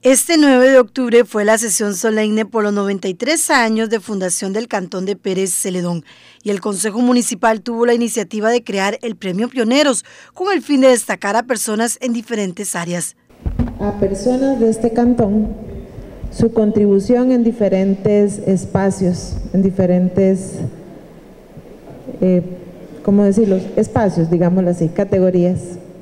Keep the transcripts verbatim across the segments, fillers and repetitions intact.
Este nueve de octubre fue la sesión solemne por los noventa y tres años de fundación del Cantón de Pérez Celedón y el Consejo Municipal tuvo la iniciativa de crear el Premio Pioneros con el fin de destacar a personas en diferentes áreas. A personas de este cantón, su contribución en diferentes espacios, en diferentes, eh, ¿cómo decirlo? Espacios, digámoslo así, categorías.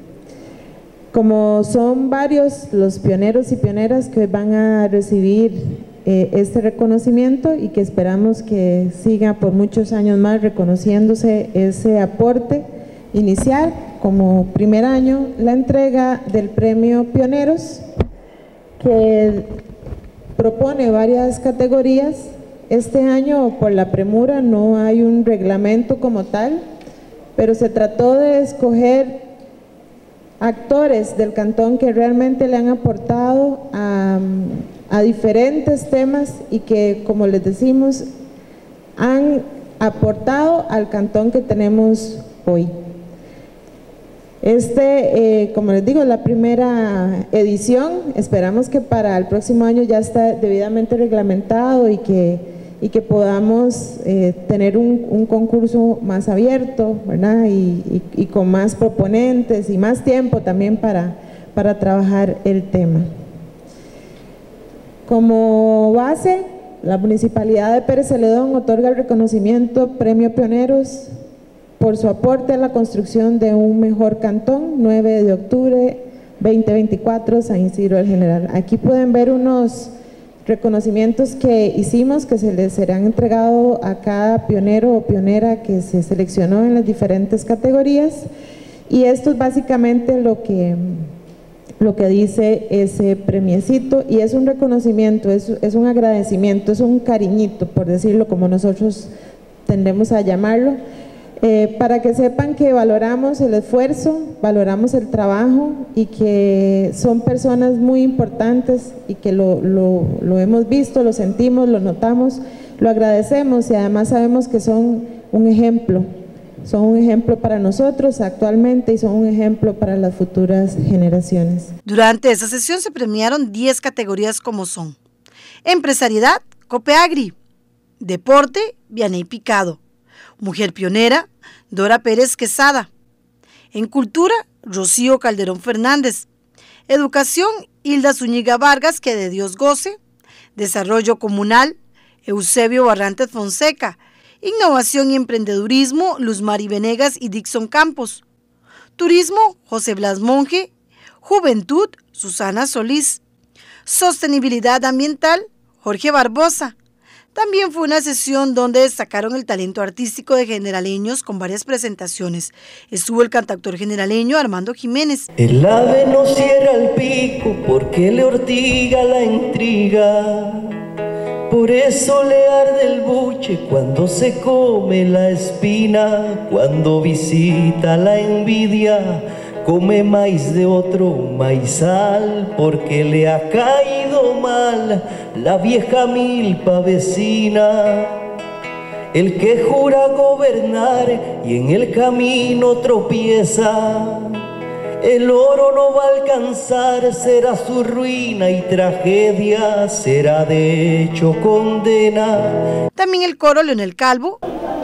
Como son varios los pioneros y pioneras que hoy van a recibir eh, este reconocimiento y que esperamos que siga por muchos años más reconociéndose ese aporte inicial, como primer año, la entrega del Premio Pioneros, que propone varias categorías. Este año, por la premura, no hay un reglamento como tal, pero se trató de escoger actores del cantón que realmente le han aportado a, a diferentes temas y que, como les decimos, han aportado al cantón que tenemos hoy. Este, eh, como les digo, es la primera edición. Esperamos que para el próximo año ya esté debidamente reglamentado y que, y que podamos eh, tener un, un concurso más abierto, ¿verdad? Y, y, y con más proponentes y más tiempo también para, para trabajar el tema. Como base, la Municipalidad de Pérez Celedón otorga el reconocimiento Premio Pioneros por su aporte a la construcción de un mejor cantón, nueve de octubre veinte veinticuatro, San Isidro del General. Aquí pueden ver unos reconocimientos que hicimos, que se les serán entregados a cada pionero o pionera que se seleccionó en las diferentes categorías, y esto es básicamente lo que, lo que dice ese premiecito, y es un reconocimiento, es, es un agradecimiento, es un cariñito, por decirlo como nosotros tendemos a llamarlo, Eh, para que sepan que valoramos el esfuerzo, valoramos el trabajo y que son personas muy importantes y que lo, lo, lo hemos visto, lo sentimos, lo notamos, lo agradecemos y además sabemos que son un ejemplo, son un ejemplo para nosotros actualmente y son un ejemplo para las futuras generaciones. Durante esa sesión se premiaron diez categorías como son: Empresariedad, Copeagri; Deporte, Vianey Picado; Mujer Pionera, Dora Pérez Quesada; en Cultura, Rocío Calderón Fernández; Educación, Hilda Zúñiga Vargas, que de Dios goce; Desarrollo Comunal, Eusebio Barrantes Fonseca; Innovación y Emprendedurismo, Luz Mari Venegas y Dixon Campos; Turismo, José Blas Monge; Juventud, Susana Solís; Sostenibilidad Ambiental, Jorge Barbosa. También fue una sesión donde destacaron el talento artístico de generaleños con varias presentaciones. Estuvo el cantautor generaleño Armando Jiménez. El ave no cierra el pico porque le ortiga la intriga. Por eso le arde el buche cuando se come la espina. Cuando visita la envidia, come maíz de otro maizal, porque le ha caído mal la vieja milpa vecina. El que jura gobernar y en el camino tropieza, el oro no va a alcanzar, será su ruina y tragedia, será de hecho condena. También el coro Leonel Calvo.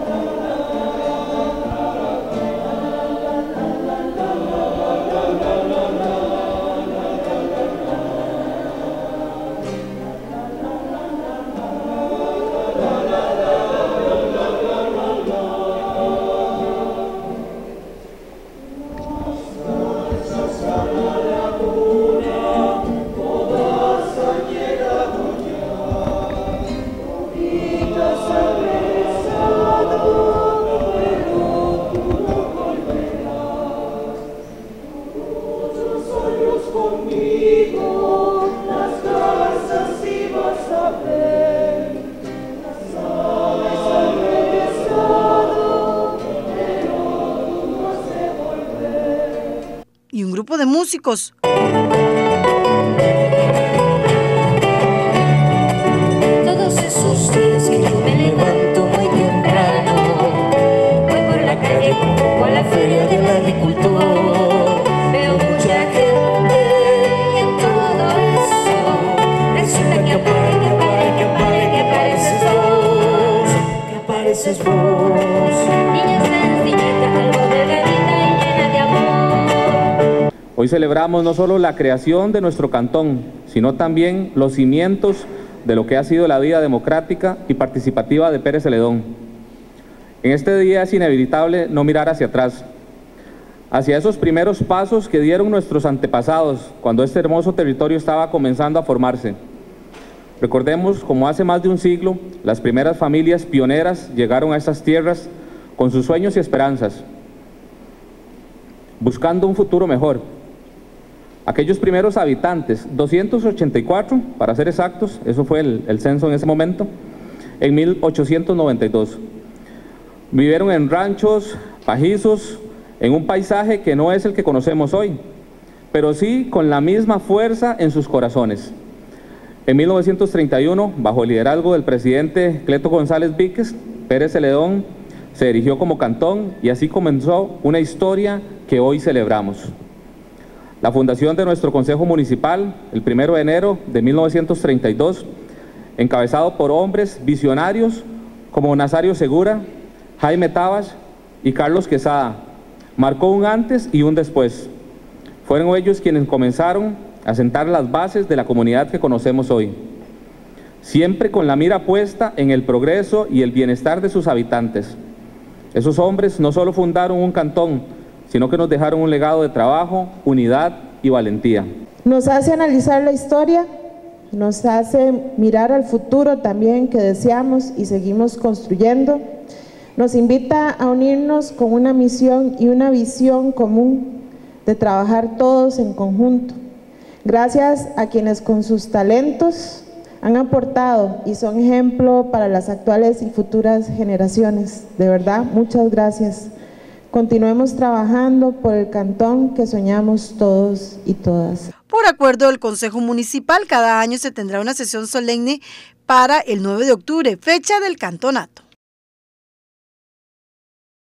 Y un grupo de músicos. Todos esos días que yo me levanto muy temprano, voy por la calle como a la feria del agricultor, veo mucha gente y en todo eso haces vos. Niña sencillita, algo delgadita y llena de amor. Hoy celebramos no solo la creación de nuestro cantón, sino también los cimientos de lo que ha sido la vida democrática y participativa de Pérez Celedón. En este día es inevitable no mirar hacia atrás, hacia esos primeros pasos que dieron nuestros antepasados cuando este hermoso territorio estaba comenzando a formarse. Recordemos cómo hace más de un siglo las primeras familias pioneras llegaron a estas tierras con sus sueños y esperanzas, buscando un futuro mejor. Aquellos primeros habitantes, doscientos ochenta y cuatro para ser exactos, eso fue el, el censo en ese momento, en mil ochocientos noventa y dos. Vivieron en ranchos, pajizos, en un paisaje que no es el que conocemos hoy, pero sí con la misma fuerza en sus corazones. En mil novecientos treinta y uno, bajo el liderazgo del presidente Cleto González Víquez, Pérez Celedón se erigió como cantón y así comenzó una historia que hoy celebramos. La fundación de nuestro Consejo Municipal, el primero de enero de mil novecientos treinta y dos, encabezado por hombres visionarios como Nazario Segura, Jaime Tabach y Carlos Quesada, marcó un antes y un después. Fueron ellos quienes comenzaron a sentar las bases de la comunidad que conocemos hoy, siempre con la mira puesta en el progreso y el bienestar de sus habitantes. Esos hombres no solo fundaron un cantón, sino que nos dejaron un legado de trabajo, unidad y valentía. Nos hace analizar la historia, nos hace mirar al futuro también que deseamos y seguimos construyendo. Nos invita a unirnos con una misión y una visión común de trabajar todos en conjunto. Gracias a quienes con sus talentos han aportado y son ejemplo para las actuales y futuras generaciones. De verdad, muchas gracias. Continuemos trabajando por el cantón que soñamos todos y todas. Por acuerdo del Consejo Municipal, cada año se tendrá una sesión solemne para el nueve de octubre, fecha del cantonato.